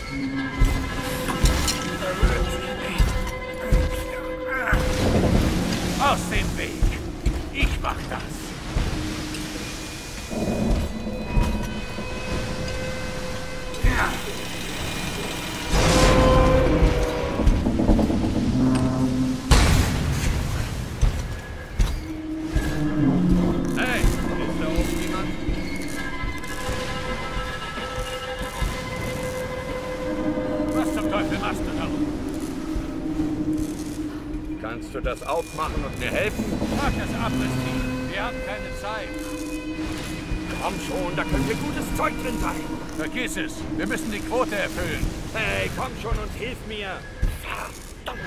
Aus dem Weg! Ich mach das! Hey, ist da oben jemand? Was zum Teufel machst du da? Kannst du das aufmachen und mir helfen? Mach das ab, Christine. Wir haben keine Zeit. Komm schon, da könnte gutes Zeug drin sein. Vergiss es. Wir müssen die Quote erfüllen. Hey, komm schon und hilf mir. Verdammt.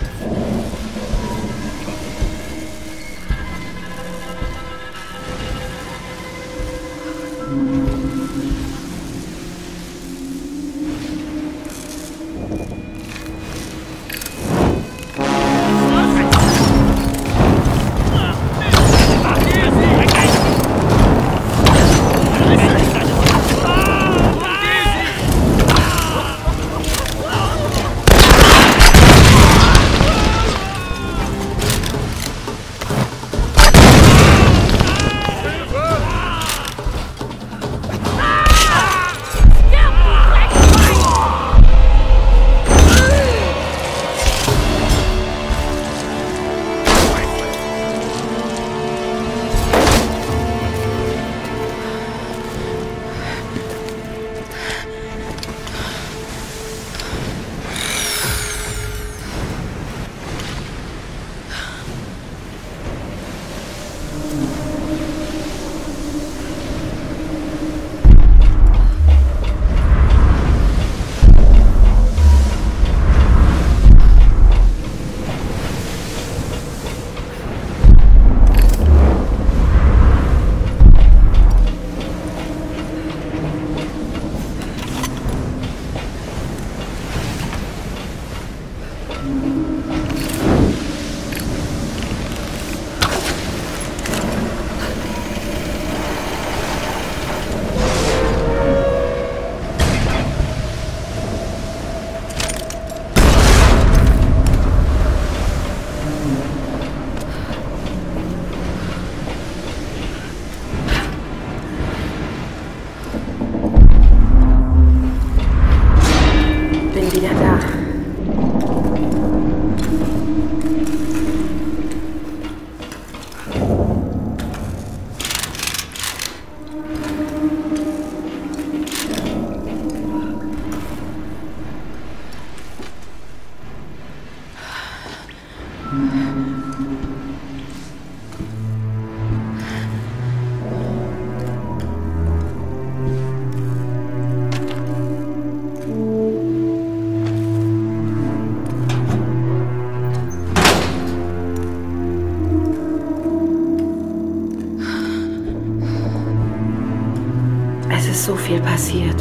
Es ist so viel passiert.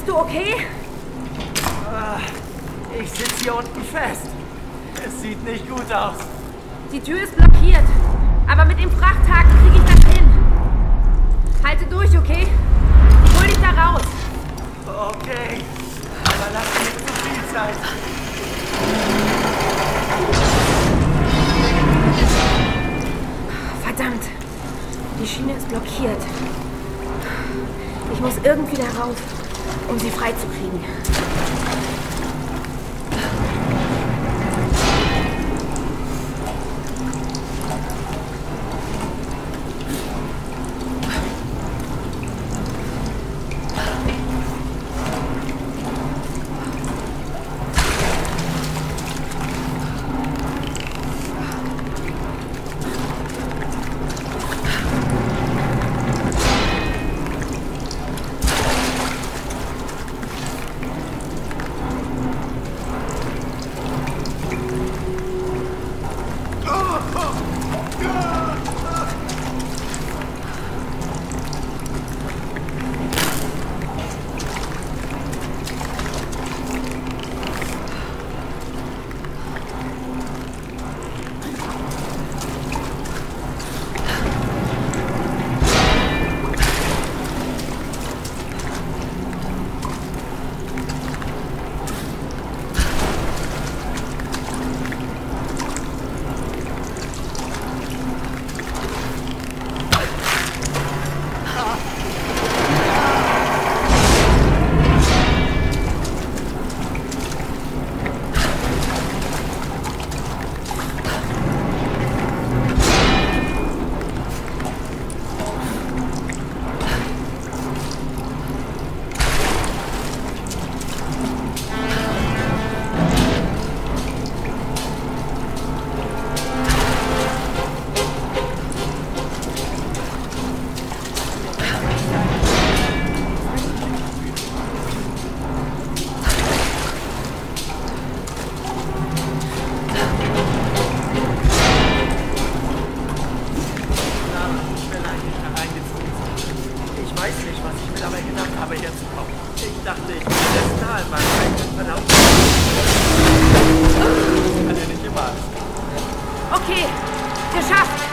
Bist du okay? Ich sitze hier unten fest. Es sieht nicht gut aus. Die Tür ist blockiert. Aber mit dem Frachthaken kriege ich das hin. Halte durch, okay? Ich hol dich da raus. Okay. Aber lass mir nicht zu viel Zeit. Verdammt. Die Schiene ist blockiert. Ich muss irgendwie da raus, um sie freizukriegen. Ich dachte, ich bin jetzt da in meinem eigenen Verlauf. Das kann ja nicht immer alles. Okay, geschafft.